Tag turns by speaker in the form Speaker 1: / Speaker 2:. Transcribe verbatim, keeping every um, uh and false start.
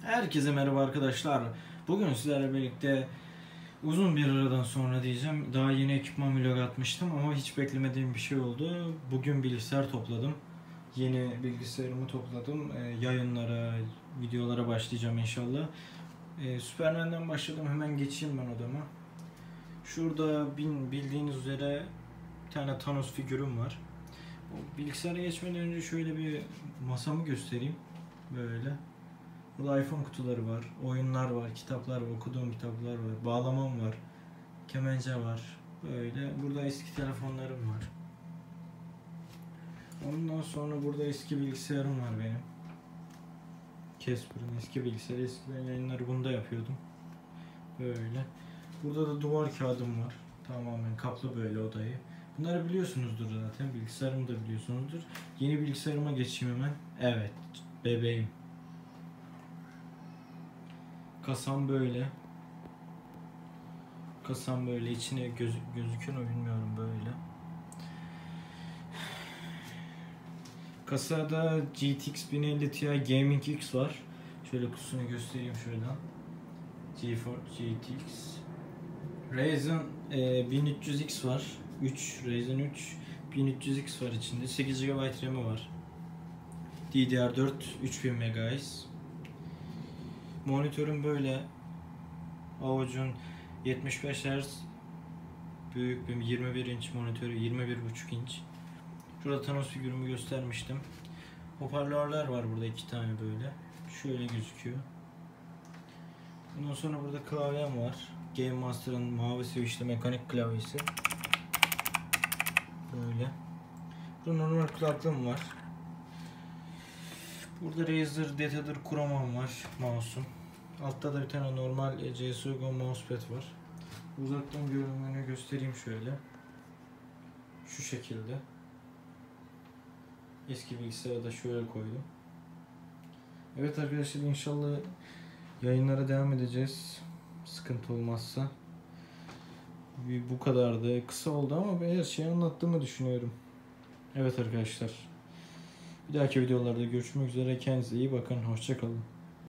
Speaker 1: Herkese merhaba arkadaşlar. Bugün sizlerle birlikte uzun bir aradan sonra diyeceğim. Daha yeni ekipman vlog atmıştım ama hiç beklemediğim bir şey oldu. Bugün bilgisayar topladım. Yeni bilgisayarımı topladım. E, yayınlara, videolara başlayacağım inşallah. E, Superman'den başladım. Hemen geçeyim ben odama. Şurada bildiğiniz üzere bir tane Thanos figürüm var. O bilgisayara geçmeden önce şöyle bir masamı göstereyim. Böyle. Burada iPhone kutuları var, oyunlar var, kitaplar var, okuduğum kitaplar var, bağlamam var, kemence var. Böyle. Burada eski telefonlarım var. Ondan sonra burada eski bilgisayarım var benim. Casper'ın eski bilgisayarı. Eskiden yayınları bunda yapıyordum. Böyle. Burada da duvar kağıdım var. Tamamen kaplı böyle odayı. Bunları biliyorsunuzdur zaten. Bilgisayarımı da biliyorsunuzdur. Yeni bilgisayarıma geçeyim hemen. Evet. Bebeğim. Kasam böyle. Kasam böyle. İçine göz, gözüküyor mu bilmiyorum böyle. Kasada G T X bin elli Ti Gaming X var. Şöyle kutusunu göstereyim şuradan. GeForce G T X. Ryzen e, bin üç yüz X var. üç Ryzen üç bin üç yüz X var içinde. sekiz gigabayt RAM'i var. D D R dört üç bin megahertz. Monitörüm böyle. Avucun yetmiş beş hertz büyük bir yirmi bir inç monitörü, yirmi bir buçuk inç. Şurada Thanos figürümü göstermiştim. Hoparlörler var burada iki tane böyle. Şöyle gözüküyor. Bundan sonra burada klavyem var. Game Master'ın mavi switchli mekanik klavyesi. Böyle. Burada normal kulaklığım var. Burada Razer Detader Chrome'um var, mouse'um. Altta da bir tane normal C S G O mousepad var. Uzaktan görünümünü göstereyim şöyle. Şu şekilde. Eski bilgisayarı da şöyle koydum. Evet arkadaşlar, inşallah yayınlara devam edeceğiz. Sıkıntı olmazsa. Bu kadardı. Kısa oldu ama ben her şeyi anlattığımı düşünüyorum. Evet arkadaşlar. Bir dahaki videolarda görüşmek üzere. Kendinize iyi bakın. Hoşça kalın.